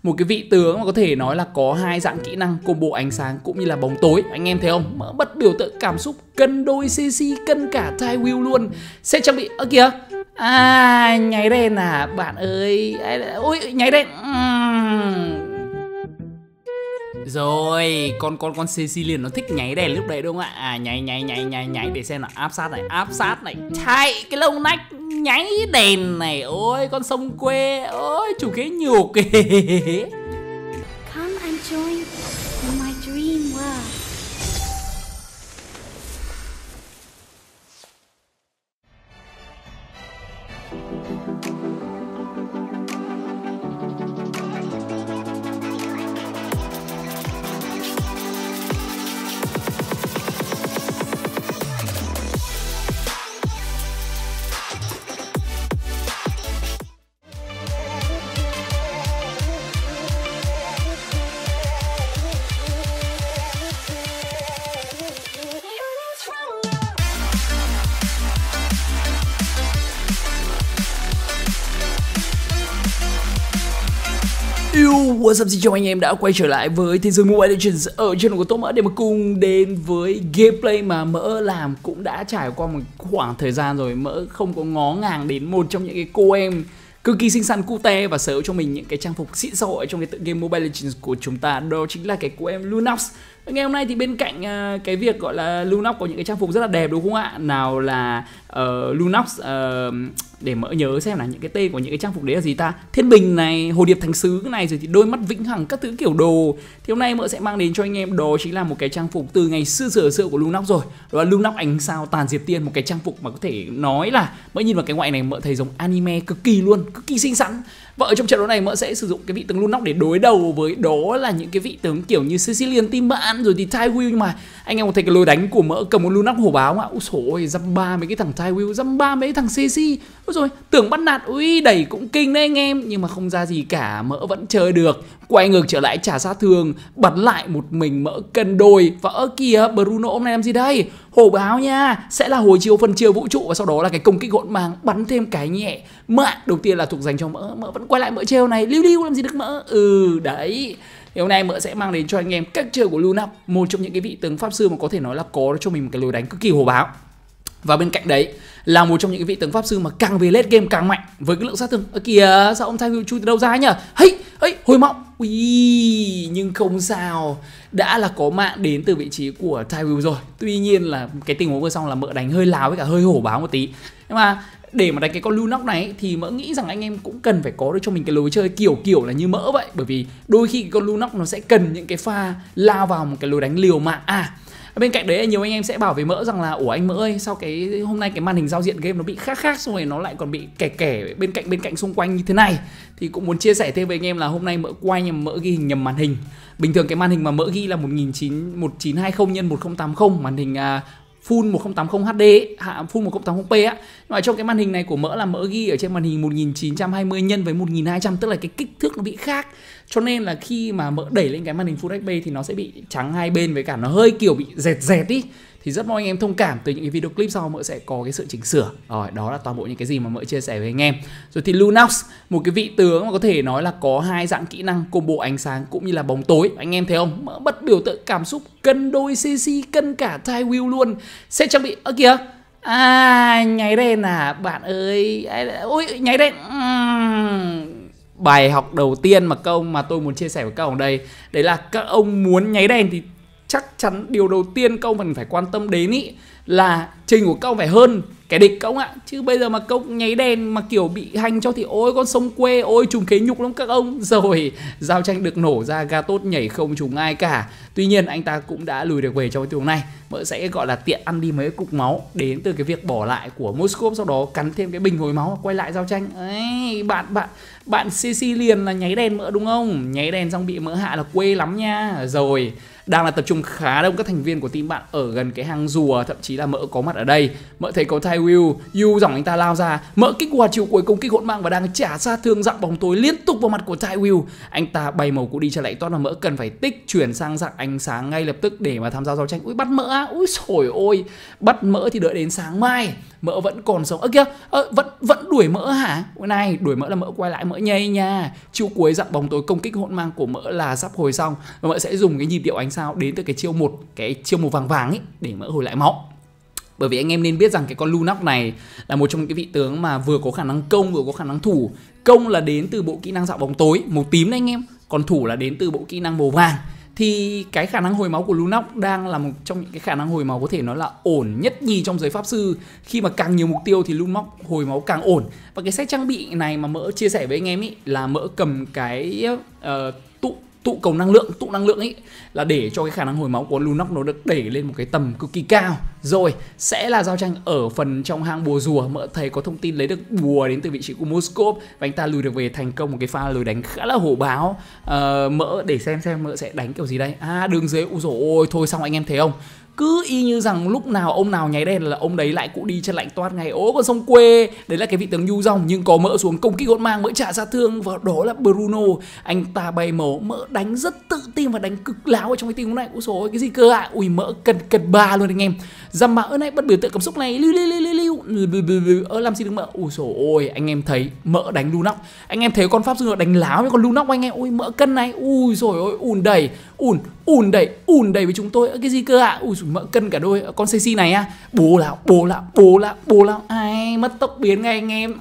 một cái vị tướng mà có thể nói là có hai dạng kỹ năng combo ánh sáng cũng như là bóng tối. Anh em thấy không? Mỡ bật biểu tượng cảm xúc cân đôi CC, cân cả Tai Will luôn. Sẽ trang bị ơ kìa. À, nháy đèn à bạn ơi. Ôi nháy đèn. Rồi, con Cecilian nó thích nháy đèn lúc đấy đúng không ạ? À, nháy để xem là áp sát này. Chạy cái lông nách nháy đèn này. Ôi con sông quê. Ôi chủ kế nhục. Come and join in my dream world. What's up, xin chào anh em đã quay trở lại với thế giới Mobile Legends ở channel của Tô Mỡ để mà cùng đến với gameplay mà Mỡ làm cũng đã trải qua một khoảng thời gian rồi. Mỡ không có ngó ngàng đến một trong những cái cô em cực kỳ xinh xắn cute và sở hữu cho mình những cái trang phục xịn sò ở trong cái tựa game Mobile Legends của chúng ta, đó chính là cái cô em Lunox. Ngày hôm nay thì bên cạnh cái việc gọi là Lunox có những cái trang phục rất là đẹp đúng không ạ? Nào là Lunox để Mỡ nhớ xem là những cái tên của những cái trang phục đấy là gì ta? Thiên bình này, hồ điệp thánh sứ này, rồi thì đôi mắt vĩnh hằng các thứ kiểu đồ. Thì hôm nay Mỡ sẽ mang đến cho anh em đó chính là một cái trang phục từ ngày xưa của Lunox rồi. Đó là Lunox ánh sao tàn diệt tiên, một cái trang phục mà có thể nói là Mỡ nhìn vào cái ngoại này Mỡ thấy giống anime cực kỳ luôn, cực kỳ xinh xắn. Và ở trong trận đấu này Mỡ sẽ sử dụng cái vị tướng Lunox để đối đầu với đó là những cái vị tướng kiểu như Cecilian team bạn rồi thì Tai Will. Nhưng mà anh em có thấy cái lối đánh của Mỡ cầm một Lunox hổ báo không ạ? Úi dồi ôi, dăm ba mấy cái thằng Tai Will, dăm ba mấy thằng CC. Úi rồi tưởng bắt nạt, ui đẩy cũng kinh đấy anh em. Nhưng mà không ra gì cả, Mỡ vẫn chơi được. Quay ngược trở lại trả sát thương, bắn lại một mình Mỡ cân đôi. Và ơ kìa, Bruno hôm nay làm gì đây? Hổ báo nha, sẽ là hồi chiếu phân chia vũ trụ. Và sau đó là cái công kích hỗn mang, bắn thêm cái nhẹ mạng đầu tiên là thuộc dành cho Mỡ. Mỡ vẫn quay lại Mỡ trêu này, lưu làm gì được Mỡ. Đấy. Thì hôm nay Mỡ sẽ mang đến cho anh em cách chơi của Lunox, một trong những cái vị tướng pháp sư mà có thể nói là có cho mình một cái lối đánh cực kỳ hổ báo. Và bên cạnh đấy là một trong những cái vị tướng pháp sư mà càng về late game càng mạnh với cái lượng sát thương. Kìa, sao ông Tai Will chui từ đâu ra nhỉ? Hồi mọng. Ui, nhưng không sao, đã là có mạng đến từ vị trí của Tai Will rồi. Tuy nhiên là cái tình huống vừa xong là Mỡ đánh hơi láo với cả hơi hổ báo một tí. Nhưng mà để mà đánh cái con Lunox này thì Mỡ nghĩ rằng anh em cũng cần phải có được cho mình cái lối chơi kiểu là như Mỡ vậy. Bởi vì đôi khi cái con Lunox nó sẽ cần những cái pha lao vào một cái lối đánh liều mạng. Bên cạnh đấy nhiều anh em sẽ bảo với Mỡ rằng là ủa anh Mỡ ơi, sao cái hôm nay cái màn hình giao diện game nó bị khác xong rồi nó lại còn bị kẻ bên cạnh xung quanh như thế này. Thì cũng muốn chia sẻ thêm với anh em là hôm nay Mỡ quay nhầm, Mỡ ghi hình nhầm màn hình. Bình thường cái màn hình mà Mỡ ghi là 1920 x 1080, màn hình full 1080 HD ấy, full 1080p á. Nhưng mà trong cái màn hình này của Mỡ là Mỡ ghi ở trên màn hình 1920 nhân với 1200, tức là cái kích thước nó bị khác. Cho nên là khi mà Mỡ đẩy lên cái màn hình Full HD thì nó sẽ bị trắng hai bên với cả nó hơi kiểu bị dẹt ý. Thì rất mong anh em thông cảm, từ những cái video clip sau Mỡ sẽ có cái sự chỉnh sửa. Rồi, đó là toàn bộ những cái gì mà Mỡ chia sẻ với anh em. Rồi thì Lunox, một cái vị tướng mà có thể nói là có hai dạng kỹ năng combo ánh sáng cũng như là bóng tối. Anh em thấy không? Mỡ bật biểu tượng cảm xúc cân đôi CC, cân cả Tai Will luôn. Sẽ trang bị ơ kìa. À, nháy đèn à bạn ơi. Ôi nháy đèn. Bài học đầu tiên mà tôi muốn chia sẻ với các ông đây, đấy là các ông muốn nháy đèn thì chắc chắn điều đầu tiên các ông cần phải quan tâm đến ý là trình của các ông phải hơn cái địch các ông ạ. Chứ bây giờ mà các ông nháy đèn mà kiểu bị hành cho thì ôi con sông quê, ôi trùng kế nhục lắm các ông. Rồi giao tranh được nổ ra, Gatot nhảy không trùng ai cả. Tuy nhiên anh ta cũng đã lùi được về trong cái tình huống này. Mỡ sẽ gọi là tiện ăn đi mấy cục máu đến từ cái việc bỏ lại của Moskov, sau đó cắn thêm cái bình hồi máu quay lại giao tranh. Ấy, bạn Cecilian là nháy đèn Mỡ đúng không? Nháy đèn xong bị Mỡ hạ là quê lắm nha. Rồi đang là tập trung khá đông các thành viên của team bạn ở gần cái hang rùa, thậm chí là Mỡ có mặt ở đây. Mỡ thấy có Tai Will. Yu dòng anh ta lao ra, mỡ kích hoạt chiêu cuối công kích hỗn mang và đang trả sát thương dạng bóng tối liên tục vào mặt của Tai Will. Anh ta bay màu cú đi trở lại toát là mỡ cần phải tích chuyển sang dạng ánh sáng ngay lập tức để mà tham gia giao tranh. Ui bắt mỡ á, ui trời ơi, bắt mỡ thì đợi đến sáng mai. Mỡ vẫn còn sống. Kìa, vẫn đuổi mỡ hả? Cái này đuổi mỡ là mỡ quay lại, mỡ nhây nha. Chiêu cuối dạng bóng tối công kích hỗn mang của mỡ là sắp hồi xong và mỡ sẽ dùng cái nhịp điệu ánh sao đến từ cái chiêu màu vàng vàng ấy để mỡ hồi lại máu. Bởi vì anh em nên biết rằng cái con Lunox này là một trong những cái vị tướng mà vừa có khả năng công vừa có khả năng thủ. Công là đến từ bộ kỹ năng dạo bóng tối màu tím đấy anh em, còn thủ là đến từ bộ kỹ năng màu vàng. Thì cái khả năng hồi máu của Lunox đang là một trong những cái khả năng hồi máu có thể nói là ổn nhất nhì trong giới pháp sư. Khi mà càng nhiều mục tiêu thì Lunox hồi máu càng ổn. Và cái set trang bị này mà mỡ chia sẻ với anh em ý là mỡ cầm cái tụ cầu năng lượng, tụ năng lượng ấy là để cho cái khả năng hồi máu của Lunox nó được đẩy lên một cái tầm cực kỳ cao. Rồi sẽ là giao tranh ở phần trong hang bùa rùa. Mỡ thấy có thông tin lấy được bùa đến từ vị trí của Moskov và anh ta lùi được về thành công một cái pha lùi đánh khá là hổ báo. Mỡ để xem mỡ sẽ đánh kiểu gì đây. Đường dưới, ui dồi ôi, thôi xong anh em thấy không, cứ y như rằng lúc nào ông nào nháy đèn là ông đấy lại cụ đi chân lạnh toát ngay. Ố con sông quê, đấy là cái vị tướng Yu Dòng, nhưng có mỡ xuống công kích hỗn mang, mỡ trả sát thương và đó là Bruno. Anh ta bay màu, mỡ đánh rất tự tin và đánh cực láo ở trong cái tình huống này. Ui dồi ôi, cái gì cơ ạ? Ui mỡ cần 3 luôn anh em. Dăm mỡ này bất biểu tượng cảm xúc này, làm gì được mỡ. Ui dồi ôi, anh em thấy mỡ đánh Lunox, anh em thấy con pháp sư đánh láo với con Lunox anh em. Ui mỡ cân này, ui dồi ôi, ùn đẩy với chúng tôi. Cái gì cơ ạ? Ui mỡ cân cả đôi con CC này á. Bố lão ai mất tốc biến ngay anh em.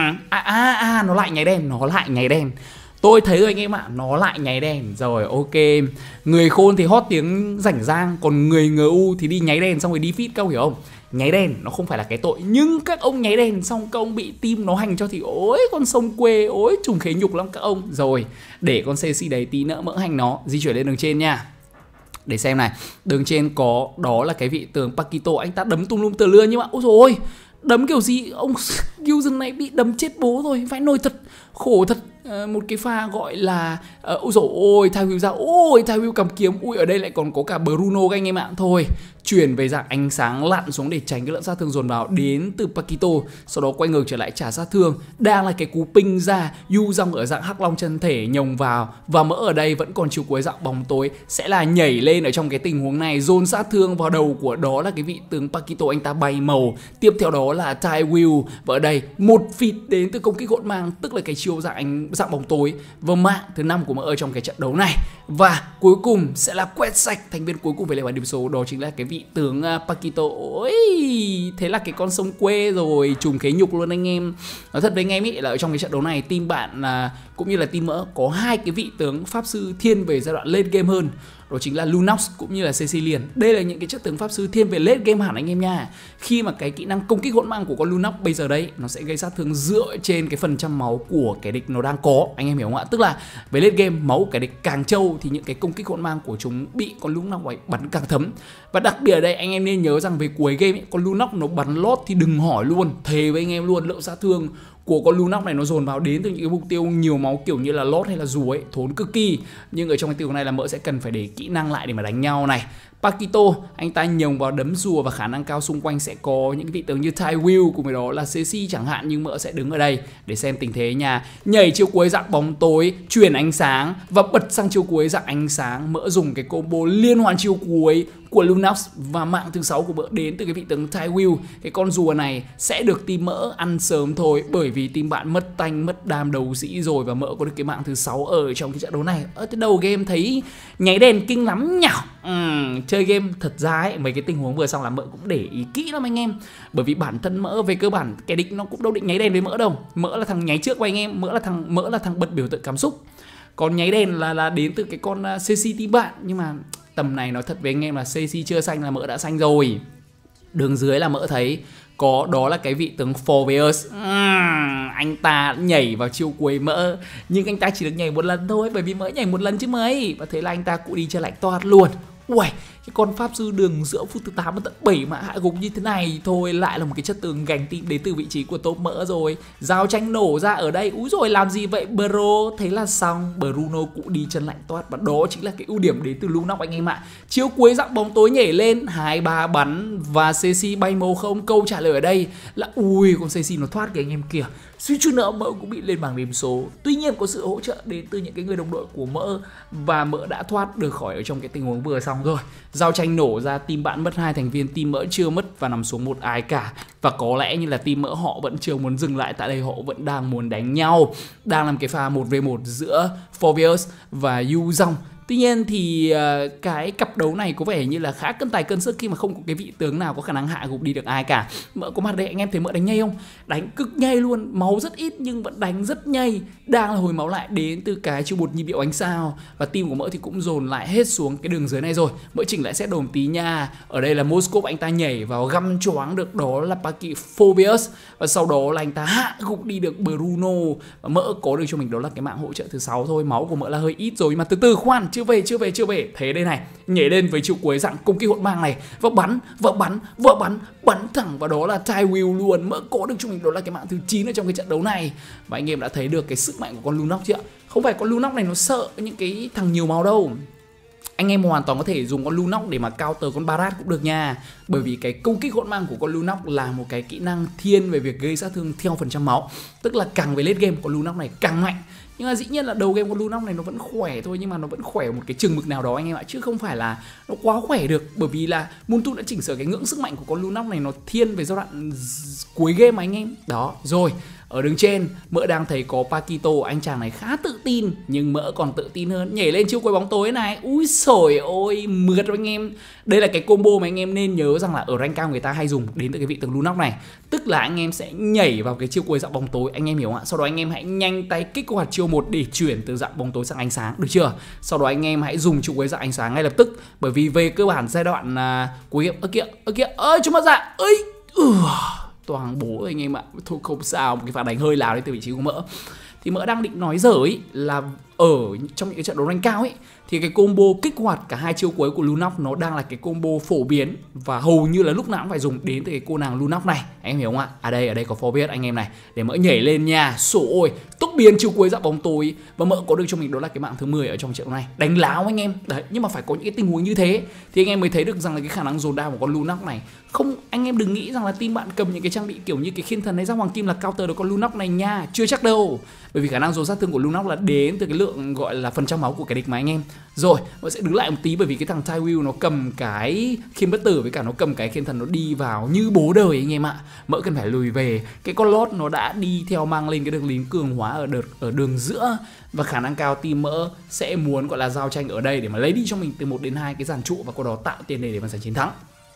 Nó lại nháy đen, tôi thấy rồi anh em ạ, nó lại nháy đèn. Rồi ok, người khôn thì hót tiếng rảnh rang, còn người ngờ u thì đi nháy đèn xong rồi đi feed, các ông hiểu không? Nháy đèn nó không phải là cái tội, nhưng các ông nháy đèn xong các ông bị team nó hành cho thì ôi con sông quê, ôi trùng khế nhục lắm các ông. Rồi để con CC đấy tí nữa mỡ hành nó. Di chuyển lên đường trên nha, để xem này. Đường trên có đó là cái vị tướng Pakito, anh ta đấm tung lum tờ lưa nhưng mà ôi dồi ôi, đấm kiểu gì ông Fusion này bị đấm chết bố rồi, phải nồi thật, khổ thật. Một cái pha gọi là ôi dồi ôi, Tai Will ra, ôi Tai Will cầm kiếm, ui ở đây lại còn có cả Bruno các anh em ạ. Thôi chuyển về dạng ánh sáng lặn xuống để tránh cái lượng sát thương dồn vào đến từ Pakito, sau đó quay ngược trở lại trả sát thương. Đang là cái cú ping ra, Yu Dòng ở dạng hắc long chân thể nhồng vào và mỡ ở đây vẫn còn chiều cuối dạng bóng tối sẽ là nhảy lên ở trong cái tình huống này, dồn sát thương vào đầu của đó là cái vị tướng Pakito, anh ta bay màu. Tiếp theo đó là Tai Will và ở đây một feed đến từ công kích hỗn mang, tức là cái chiêu dạng bóng tối và mạng thứ 5 của mỡ ở trong cái trận đấu này. Và cuối cùng sẽ là quét sạch thành viên cuối cùng về lệ bản điểm số, đó chính là cái vị tướng Pakito. Ôi, thế là cái con sông quê rồi, trùng khế nhục luôn anh em. Nói thật với anh em ý là ở trong cái trận đấu này team bạn cũng như là team mỡ có hai cái vị tướng pháp sư thiên về giai đoạn late game hơn, đó chính là Lunox cũng như là Cecilian. Đây là những cái chất tướng pháp sư thiên về late game hẳn anh em nha. Khi mà cái kỹ năng công kích hỗn mang của con Lunox bây giờ đây nó sẽ gây sát thương dựa trên cái phần trăm máu của kẻ địch nó đang có, anh em hiểu không ạ? Tức là về late game máu kẻ địch càng trâu thì những cái công kích hỗn mang của chúng bị con Lunox ấy bắn càng thấm. Và đặc biệt ở đây anh em nên nhớ rằng về cuối game ấy, con Lunox nó bắn lót thì đừng hỏi luôn, thề với anh em luôn, lượng sát thương của con Lunox này nó dồn vào đến từ những cái mục tiêu nhiều máu kiểu như là lót hay là rùa ấy, thốn cực kỳ. Nhưng ở trong cái tình huống này là mỡ sẽ cần phải để kỹ năng lại để mà đánh nhau này. Pakito anh ta nhồng vào đấm rùa và khả năng cao xung quanh sẽ có những cái vị tướng như Tai Will cùng với đó là CC chẳng hạn, nhưng mỡ sẽ đứng ở đây để xem tình thế nha. Nhảy chiêu cuối dạng bóng tối, chuyển ánh sáng và bật sang chiêu cuối dạng ánh sáng. Mỡ dùng cái combo liên hoàn chiêu cuối của Lunox và mạng thứ 6 của mỡ đến từ cái vị tướng Tai Will. Cái con rùa này sẽ được team mỡ ăn sớm thôi, bởi vì team bạn mất tanh mất đam đấu sĩ rồi và mỡ có được cái mạng thứ 6 ở trong cái trận đấu này. Ở cái đầu game thấy nháy đèn kinh lắm nhỉ. Chơi game thật ra ấy, mấy cái tình huống vừa xong là mỡ cũng để ý kỹ lắm anh em, bởi vì bản thân mỡ về cơ bản kẻ địch nó cũng đâu định nháy đèn với mỡ đâu. Mỡ là thằng nháy trước của anh em, mỡ là thằng bật biểu tượng cảm xúc, còn nháy đèn là đến từ cái con CC team bạn. Nhưng mà tầm này nói thật với anh em là CC chưa xanh là mỡ đã xanh rồi. Đường dưới là mỡ thấy có đó là cái vị tướng Forbeus. Anh ta nhảy vào chiêu cuối mỡ, nhưng anh ta chỉ được nhảy một lần thôi, bởi vì mỡ nhảy một lần chứ mấy. Và thế là anh ta cũng đi chơi lạnh toát luôn. Uầy, cái con pháp sư đường giữa phút thứ 8 và tận 7 mà hạ gục như thế này thôi, lại là một cái chất tường gành tim đến từ vị trí của top mỡ rồi. Giao tranh nổ ra ở đây. Úi rồi làm gì vậy bro? Thế là xong, Bruno cũng đi chân lạnh toát. Và đó chính là cái ưu điểm đến từ Lunox anh em ạ. Chiếu cuối dạng bóng tối nhảy lên 2-3 bắn và CC bay màu không. Câu trả lời ở đây là ui, con CC nó thoát kìa anh em kìa. Suýt chút nữa mỡ cũng bị lên bảng điểm số. Tuy nhiên có sự hỗ trợ đến từ những cái người đồng đội của mỡ và mỡ đã thoát được khỏi ở trong cái tình huống vừa xong rồi. Giao tranh nổ ra, team bạn mất 2 thành viên, team mỡ chưa mất và nằm xuống một ai cả. Và có lẽ như là team mỡ họ vẫn chưa muốn dừng lại tại đây, họ vẫn đang muốn đánh nhau, đang làm cái pha 1v1 giữa Phoveus và Yu Zhong. Tuy nhiên thì cái cặp đấu này có vẻ như là khá cân tài cân sức khi mà không có cái vị tướng nào có khả năng hạ gục đi được ai cả. Mỡ có mặt đây, anh em thấy mỡ đánh nhây không? Đánh cực nhây luôn, máu rất ít nhưng vẫn đánh rất nhây. Đang là hồi máu lại đến từ cái trụ bột nhịp điệu ánh sao. Và team của mỡ thì cũng dồn lại hết xuống cái đường dưới này rồi. Mỡ chỉnh lại set đồ một tí nha. Ở đây là Moskov, anh ta nhảy vào găm choáng được đó là Paki Phoveus. Và sau đó là anh ta hạ gục đi được Bruno. Và mỡ có được cho mình đó là cái mạng hỗ trợ thứ 6 thôi. Máu của mỡ là hơi ít rồi, nhưng mà từ từ khoan, chưa về. Thế đây này, nhảy lên với chiều cuối dạng công kích hỗn mang này và bắn thẳng vào đó là Tai Will luôn. Mỡ có được cho mình đó là cái mạng thứ 9 ở trong cái trận đấu này. Và anh em đã thấy được cái sức mạnh của con Lunox chưa ạ? Không phải con Lunox này nó sợ những cái thằng nhiều máu đâu. Anh em hoàn toàn có thể dùng con Lunox để mà counter con Barat cũng được nha. Bởi vì cái công kích hỗn mang của con Lunox là một cái kỹ năng thiên về việc gây sát thương theo phần trăm máu. Tức là càng về late game con Lunox này càng mạnh. Nhưng mà dĩ nhiên là đầu game con Lunox này nó vẫn khỏe thôi, nhưng mà nó vẫn khỏe một cái chừng mực nào đó anh em ạ, chứ không phải là nó quá khỏe được. Bởi vì là Moontu đã chỉnh sửa cái ngưỡng sức mạnh của con Lunox này, nó thiên về giai đoạn cuối game mà anh em. Đó, rồi. Ở đường trên, mỡ đang thấy có Pakito, anh chàng này khá tự tin, nhưng mỡ còn tự tin hơn. Nhảy lên chiêu cuối bóng tối này, úi xồi ôi, mượt anh em. Đây là cái combo mà anh em nên nhớ rằng là ở rank cao người ta hay dùng đến từ cái vị tướng Lunox này. Tức là anh em sẽ nhảy vào cái chiêu cuối dạng bóng tối, anh em hiểu không ạ? Sau đó anh em hãy nhanh tay kích hoạt chiêu 1 để chuyển từ dạng bóng tối sang ánh sáng, được chưa? Sau đó anh em hãy dùng chiêu cuối dạng ánh sáng ngay lập tức. Bởi vì về cơ bản giai đoạn cuối game, ơi chúng ta dạ, toàn bố anh em ạ. Thôi không sao, một cái pha đánh hơi lào đến từ vị trí của mỡ. Thì mỡ đang định nói dở ấy là ở trong những cái trận đấu rank cao ấy thì cái combo kích hoạt cả hai chiêu cuối của Lunox nó đang là cái combo phổ biến và hầu như là lúc nào cũng phải dùng đến từ cái cô nàng Lunox này, anh em hiểu không ạ? Ở đây có Phoveus anh em này, để mỡ nhảy lên nha. Sổ ôi, tốc biến chiêu cuối dạng bóng tối và mỡ có được cho mình đó là cái mạng thứ 10 ở trong trận đấu này. Đánh láo anh em. Đấy, nhưng mà phải có những cái tình huống như thế thì anh em mới thấy được rằng là cái khả năng dồn đao của con Lunox này. Không, anh em đừng nghĩ rằng là team bạn cầm những cái trang bị kiểu như cái khiên thần hay giáp hoàng kim là counter được con Lunox này nha, chưa chắc đâu. Bởi vì khả năng dồn sát thương của Lunox là đến từ cái lượng gọi là phần trăm máu của kẻ địch mà anh em. Rồi, mỡ sẽ đứng lại một tí bởi vì cái thằng Tai Will nó cầm cái khiên bất tử với cả nó cầm cái khiên thần, nó đi vào như bố đời anh em ạ. Mỡ cần phải lùi về. Cái con lót nó đã đi theo mang lên cái đường lính cường hóa ở đường giữa và khả năng cao team mỡ sẽ muốn gọi là giao tranh ở đây để mà lấy đi cho mình từ 1 đến 2 cái dàn trụ và qua đó tạo tiền đề để mà giành chiến thắng.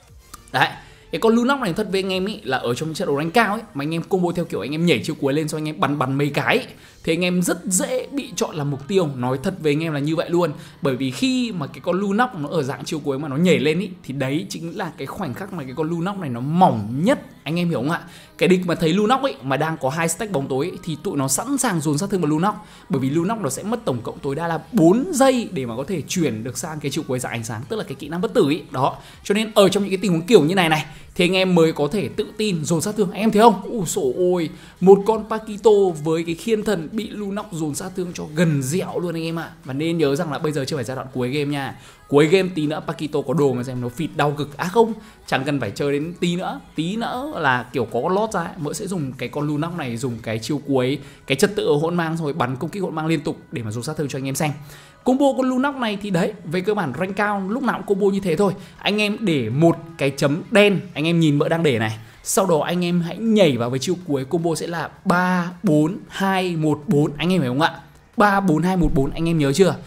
Đấy. Cái con Lunox này thật với anh em ý là ở trong trận đấu rank cao ấy mà anh em combo theo kiểu anh em nhảy chiêu cuối lên xong anh em bắn mấy cái ấy, thì anh em rất dễ bị chọn làm mục tiêu. Nói thật với anh em là như vậy luôn. Bởi vì khi mà cái con Lunox nó ở dạng chiêu cuối mà nó nhảy lên ý, thì đấy chính là cái khoảnh khắc mà cái con Lunox này nó mỏng nhất, anh em hiểu không ạ? Cái địch mà thấy Lunox ấy mà đang có 2 stack bóng tối ấy, thì tụi nó sẵn sàng dồn sát thương vào Lunox. Bởi vì Lunox nó sẽ mất tổng cộng tối đa là 4 giây để mà có thể chuyển được sang cái chiêu cuối dạng ánh sáng, tức là cái kỹ năng bất tử ấy. Đó. Cho nên ở trong những cái tình huống kiểu như này thì anh em mới có thể tự tin dồn sát thương. Anh em thấy không? Ui sổ ôi, một con Pakito với cái khiên thần bị Lunox dồn sát thương cho gần dẻo luôn anh em ạ. Và nên nhớ rằng là bây giờ chưa phải giai đoạn cuối game nha. Cuối game tí nữa Pakito có đồ mà xem nó phịt đau cực. À không, chẳng cần phải chơi đến tí nữa là kiểu có con lót ra ấy. Mỡ sẽ dùng cái con Lunox này, dùng cái chiêu cuối, cái trật tự hỗn mang rồi bắn công kích hỗn mang liên tục để mà dồn sát thương cho anh em xem. Combo con Lunox này thì đấy, về cơ bản rank cao lúc nào cũng combo như thế thôi. Anh em để một cái chấm đen, anh em nhìn mỡ đang để này. Sau đó anh em hãy nhảy vào với chiêu cuối, combo sẽ là 3 4 2 1 4, anh em hiểu không ạ? 3 4 2 1 4, anh em nhớ chưa?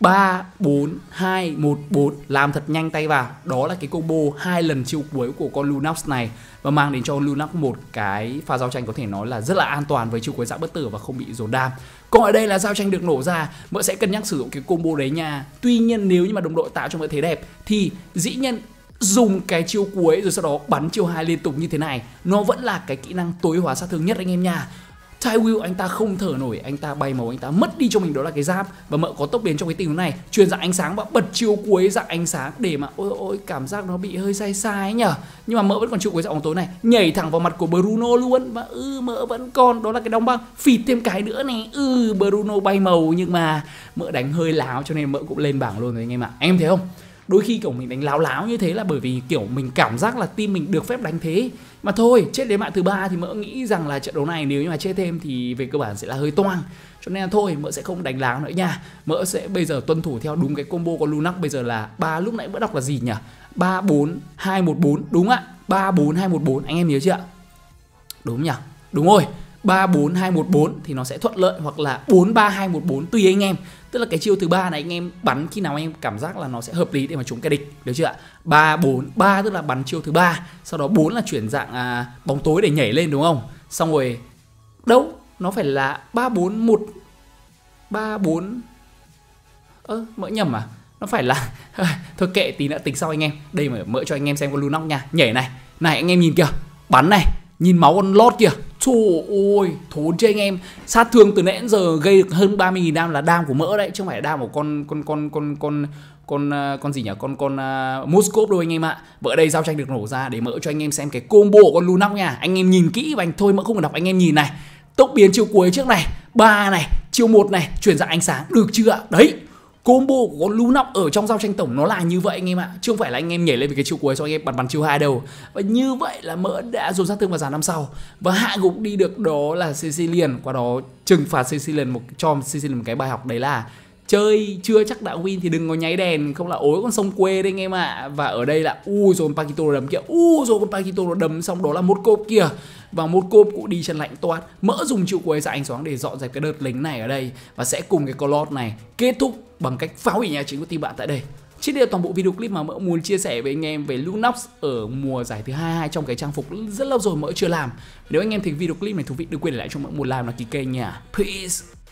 3 4 2 1 4, làm thật nhanh tay vào. Đó là cái combo 2 lần chiêu cuối của con Lunox này và mang đến cho Lunox một cái pha giao tranh có thể nói là rất là an toàn với chiêu cuối dạng bất tử và không bị dồn đam. Còn ở đây là giao tranh được nổ ra, mỡ sẽ cân nhắc sử dụng cái combo đấy nha. Tuy nhiên nếu như mà đồng đội tạo cho mỡ thế đẹp thì dĩ nhiên dùng cái chiêu cuối rồi sau đó bắn chiêu 2 liên tục như thế này nó vẫn là cái kỹ năng tối hóa sát thương nhất anh em nha. Tywin anh ta không thở nổi, anh ta bay màu, anh ta mất đi cho mình đó là cái giáp. Và mợ có tốc biến trong cái tình huống này, truyền dạng ánh sáng và bật chiêu cuối dạng ánh sáng để mà ôi cảm giác nó bị hơi sai sai ấy nhở. Nhưng mà mợ vẫn còn chiêu cuối dạng bóng tối này, nhảy thẳng vào mặt của Bruno luôn. Và mợ vẫn còn đó là cái đóng băng, phịt thêm cái nữa này. Bruno bay màu nhưng mà mợ đánh hơi láo cho nên mợ cũng lên bảng luôn rồi anh em ạ. Anh em thấy không? Đôi khi kiểu mình đánh láo láo như thế là bởi vì kiểu mình cảm giác là team mình được phép đánh thế. Mà thôi, chết đến mạng thứ 3 thì mỡ nghĩ rằng là trận đấu này nếu như mà chết thêm thì về cơ bản sẽ là hơi toang. Cho nên là thôi, mỡ sẽ không đánh láo nữa nha. Mỡ sẽ bây giờ tuân thủ theo đúng cái combo của Lunax. Bây giờ là lúc nãy mỡ đọc là gì nhỉ? 3-4-2-1-4, đúng ạ. 3-4-2-1-4, anh em nhớ chưa ạ? Đúng nhỉ? Đúng rồi. 3-4-2-1-4 thì nó sẽ thuận lợi, hoặc là 4-3-2-1-4 tùy anh em. Tức là cái chiêu thứ 3 này anh em bắn khi nào anh em cảm giác là nó sẽ hợp lý để mà trúng kẻ địch, được chưa ạ? 3-4-3 tức là bắn chiêu thứ 3, sau đó 4 là chuyển dạng bóng tối để nhảy lên đúng không? Xong rồi đâu, nó phải là 3-4-1 3-4 mỡ nhầm à? Nó phải là thôi kệ, tí nữa tính sau anh em. Đây mà mỡ cho anh em xem con Lunox nha. Nhảy này. Này anh em nhìn kìa, bắn này, nhìn máu con lót kìa. Trời ơi, thốn chứ anh em. Sát thương từ nãy đến giờ gây được hơn 30.000 đam là đam của mỡ đấy, chứ không phải đam của con gì nhỉ? Con Moscow đâu anh em ạ. Và ở đây giao tranh được nổ ra để mỡ cho anh em xem cái combo của con Lunox nha. Anh em nhìn kỹ và anh thôi mỡ không cần đọc, anh em nhìn này. Tốc biến chiêu cuối trước này, 3 này, chiêu 1 này, chuyển dạng ánh sáng, được chưa ạ? Đấy. Combo của con Lunox ở trong giao tranh tổng nó là như vậy anh em ạ. Chứ không phải là anh em nhảy lên với cái chiêu cuối cho anh em bắn chiêu 2 đâu. Và như vậy là mỡ đã dồn sát thương vào dàn năm sau. Và hạ gục đi được đó là Sicilian. Qua đó trừng phạt Sicilian cho Sicilian một cái bài học, đấy là chơi chưa chắc đã win thì đừng có nháy đèn, không là ối con sông quê đấy anh em ạ. Và ở đây là rồi con Paquito đấm kìa, rồi con Paquito nó đấm, xong đó là một cốp kìa. Và một cốp cũng đi chân lạnh toát. Mỡ dùng chiêu cuối dạng ánh sáng để dọn dẹp cái đợt lính này ở đây. Và sẽ cùng cái Cloud này kết thúc bằng cách phá hủy nhà chính của team bạn tại đây. Trên đây là toàn bộ video clip mà mỡ muốn chia sẻ với anh em về Lunox ở mùa giải thứ 22 trong cái trang phục rất lâu rồi mỡ chưa làm. Nếu anh em thấy video clip này thú vị, đừng quên để lại cho mỡ một like và đăng ký kênh nha. Peace.